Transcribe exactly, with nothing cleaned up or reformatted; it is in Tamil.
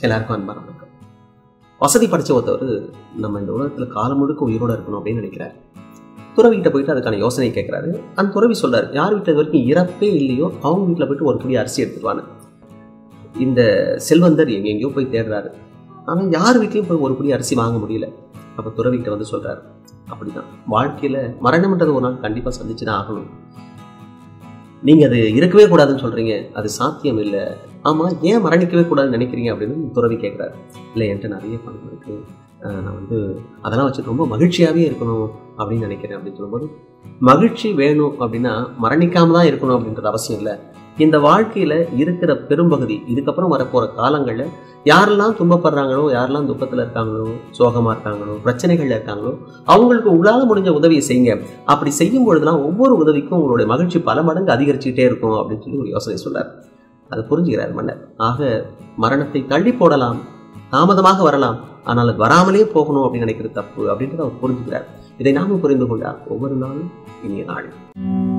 எல்லாருக்கும் அன்பான வணக்கம். வசதி படித்த ஒருத்தவர் நம்ம இந்த உலகத்தில் காலம் முழுக்க உயிரோடு இருக்கணும் அப்படின்னு நினைக்கிறார். துறவிகிட்ட போயிட்டு அதுக்கான யோசனையை கேட்குறாரு. அந்த துறவி சொல்றாரு, யார் வீட்டில் இது வரைக்கும் இறப்பே இல்லையோ அவங்க வீட்டில் போயிட்டு ஒரு புடி அரிசி எடுத்துருவாங்க. இந்த செல்வந்தர் எங்கெங்கேயோ போய் தேடுறாரு, ஆனால் யார் வீட்லையும் போய் ஒரு புடி அரிசி வாங்க முடியல. அப்போ துறவிகிட்ட வந்து சொல்றாரு, அப்படிதான் வாழ்க்கையில் மரணம்ன்றது ஒரு நாள் கண்டிப்பாக சந்திச்சு தான் ஆகணும். நீங்கள் அது இருக்கவே கூடாதுன்னு சொல்கிறீங்க, அது சாத்தியம் இல்லை. ஆமாம், ஏன் மரணிக்கவே கூடாதுன்னு நினைக்கிறீங்க அப்படின்னு துறவி கேட்குறாரு. இல்லை, என்கிட்ட நிறைய பணம் இருக்குது, நான் வந்து அதெல்லாம் வச்சுட்டு ரொம்ப மகிழ்ச்சியாகவே இருக்கணும் அப்படின்னு நினைக்கிறேன் அப்படின்னு சொல்லும்போது, மகிழ்ச்சி வேணும் அப்படின்னா மரணிக்காம தான் இருக்கணும் அப்படின்றது அவசியம் இல்லை. இந்த வாழ்க்கையில் இருக்கிற பெரும்பகுதி இதுக்கப்புறம் வரப்போகிற காலங்களில் யாரெல்லாம் துன்பப்படுறாங்களோ, யாரெல்லாம் துக்கத்தில் இருக்காங்களோ, சோகமாக இருக்காங்களோ, பிரச்சனைகளில் இருக்காங்களோ, அவங்களுக்கு உங்களால் முடிஞ்ச உதவியை செய்யுங்க. அப்படி செய்யும் பொழுதுலாம் ஒவ்வொரு உதவிக்கும் உங்களுடைய மகிழ்ச்சி பல மடங்கு அதிகரிச்சுக்கிட்டே இருக்கும் அப்படின்னு சொல்லி ஒரு யோசனை சொல்றார். அது புரிஞ்சுக்கிறார் மன்னர். ஆக மரணத்தை தள்ளி போடலாம், தாமதமாக வரலாம், ஆனால் அது வராமலே போகணும் அப்படின்னு நினைக்கிறது தப்பு அப்படின்றத அவர் புரிஞ்சுக்கிறார். இதை நாமும் புரிந்து கொண்டால் ஒவ்வொரு நாளும் இனிய நாள்.